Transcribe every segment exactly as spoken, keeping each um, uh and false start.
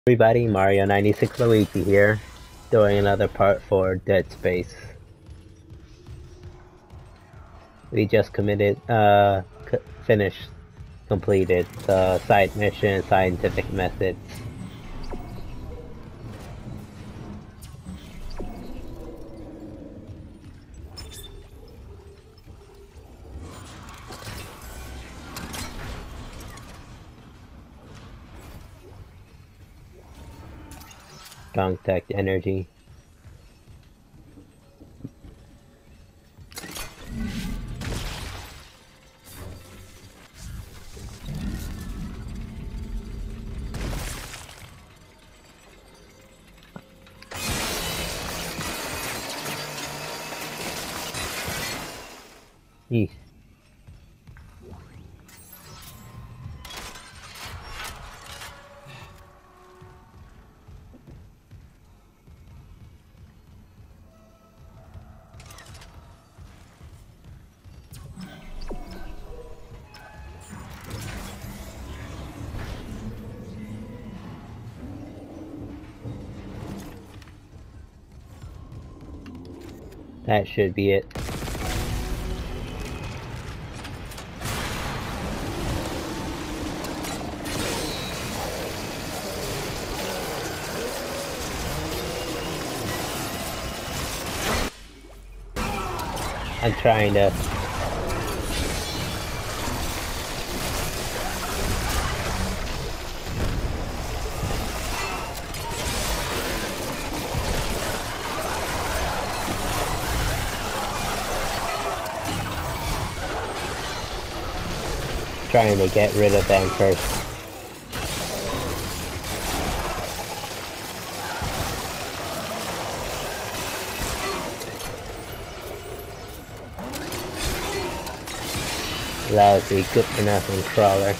Everybody, Mario ninety-six Luigi here, doing another part for Dead Space. We just committed, uh, c finished, completed the side mission, Scientific Methods. Contact energy. Eesh. That should be it. I'm trying to... trying to get rid of them first. Lousy, good for nothing crawler.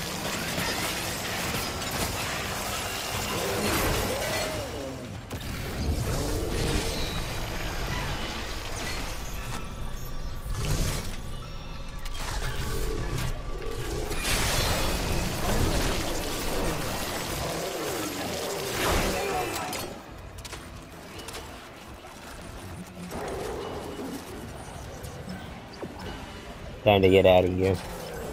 Time to get out of here.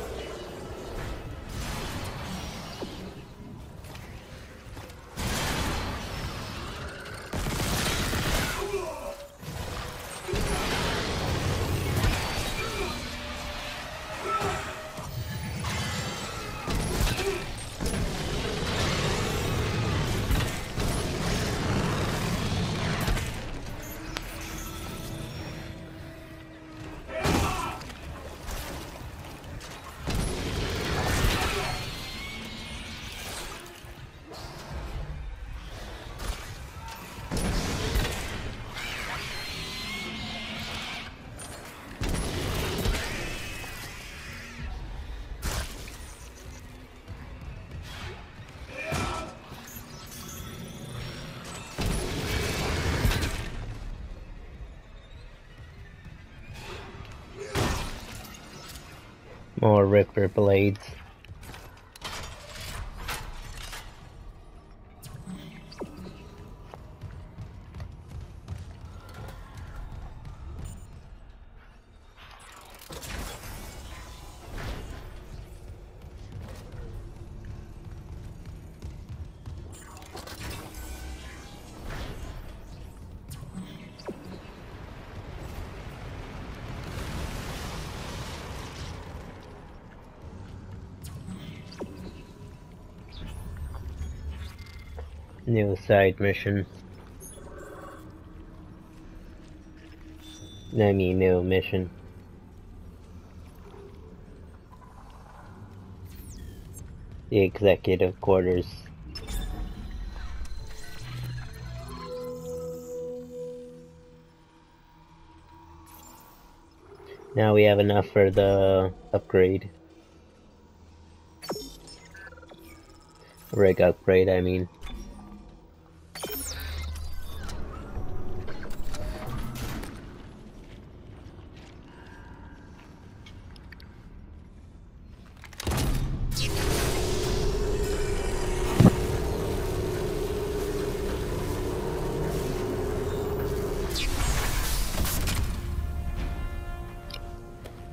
More Ripper blades. New side mission. I mean, new mission. The executive quarters. Now we have enough for the upgrade. Rig upgrade, I mean.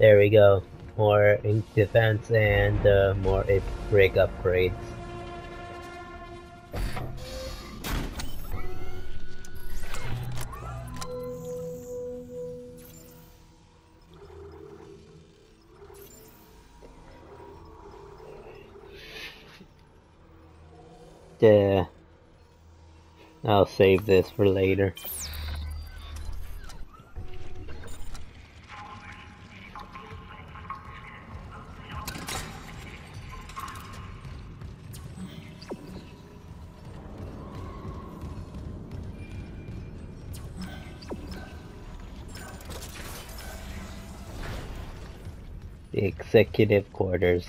There we go. More ink defense and uh, more rig upgrades. Yeah, I'll save this for later. The executive quarters.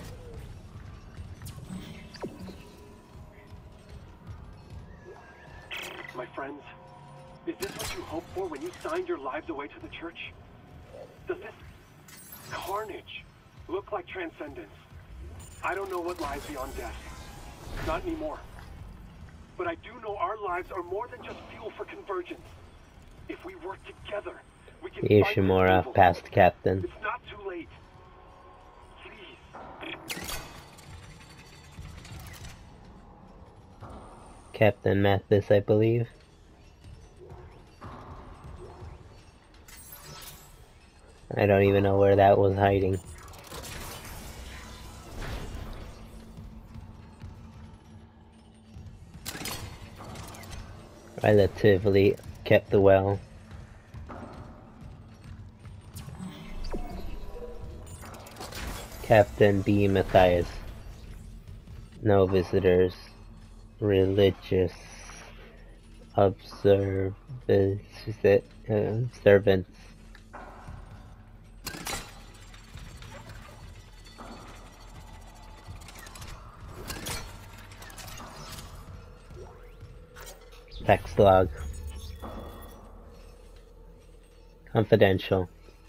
My friends, is this what you hoped for when you signed your lives away to the church? Does this carnage look like transcendence? I don't know what lies beyond death. Not anymore. But I do know our lives are more than just fuel for convergence. If we work together, we can fight this Ishimura, evil. past captain. It's not too late. Please. Captain Mathis, I believe. I don't even know where that was hiding. Relatively kept well. Captain B. Matthias. No visitors. Religious observance. Is it uh, servants? Text log. Confidential.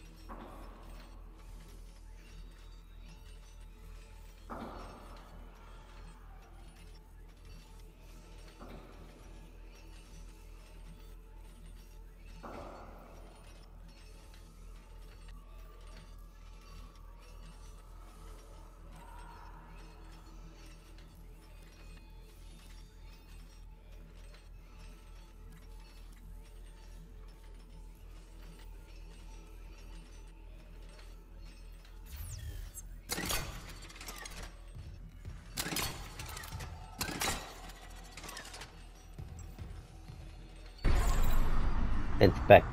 Inspect.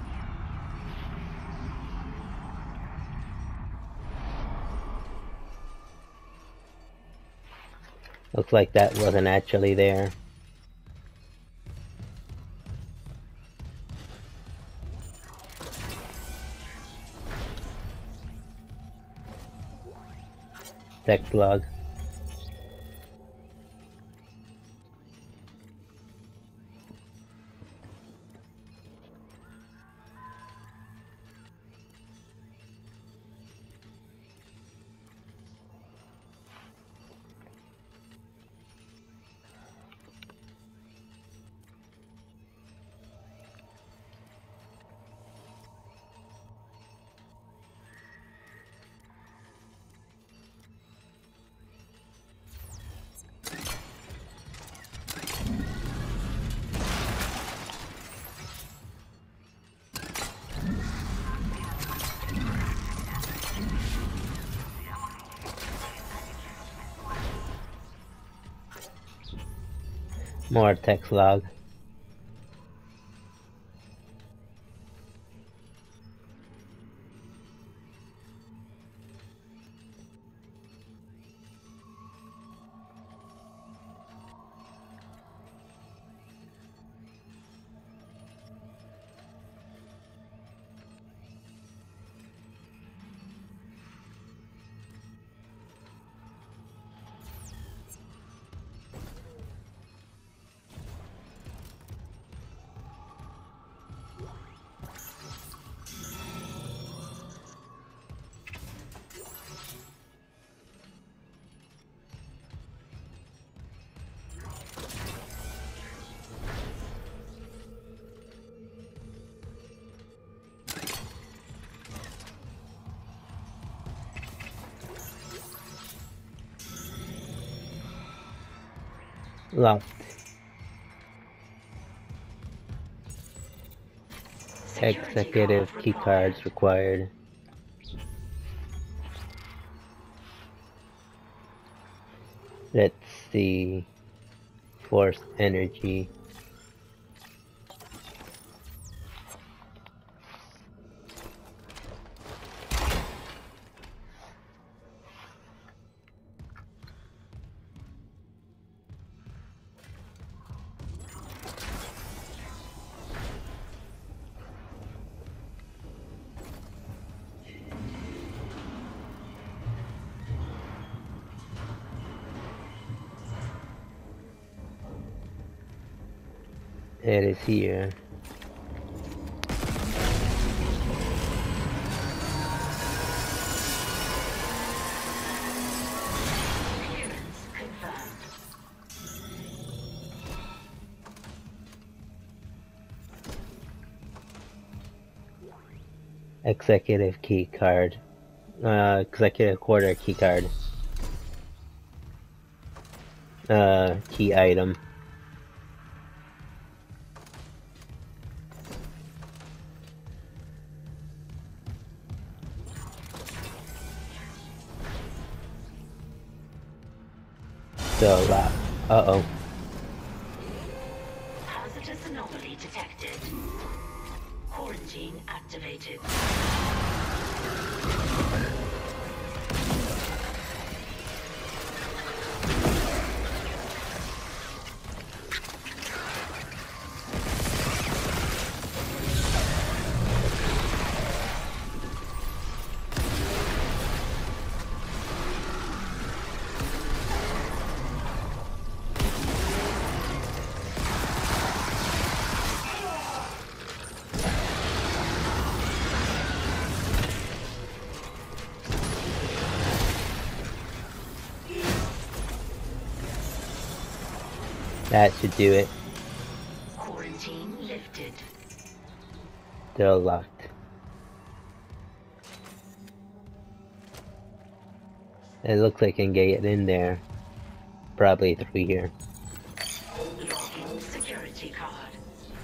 Looks like that wasn't actually there. Text log. More text log. Locked. Executive keycards required. Let's see. Force energy. It is here. Executive key card. Uh, executive quarter key card. Uh, key item. Still locked. Uh-oh. Hazardous anomaly detected. Quarantine activated. That should do it. Quarantine lifted. Still locked. It looks like I can get in there. Probably through here. Logging security card.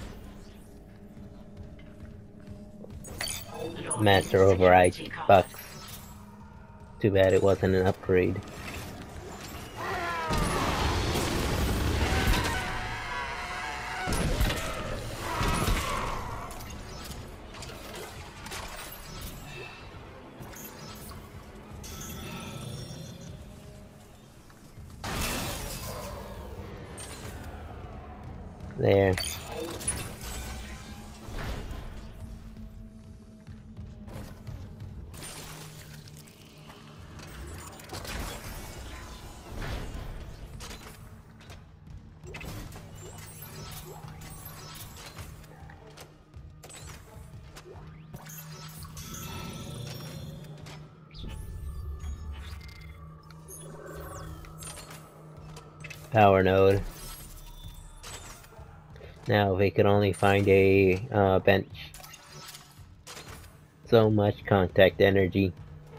Logging Master override security card. bucks. Too bad it wasn't an upgrade. There. Power node. Now if we could only find a uh, bench. So much contact energy.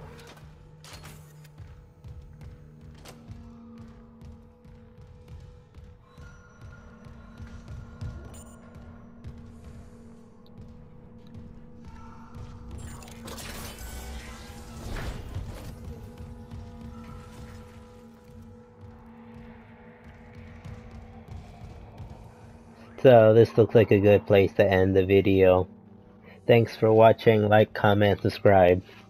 So this looks like a good place to end the video. Thanks for watching, like, comment, subscribe.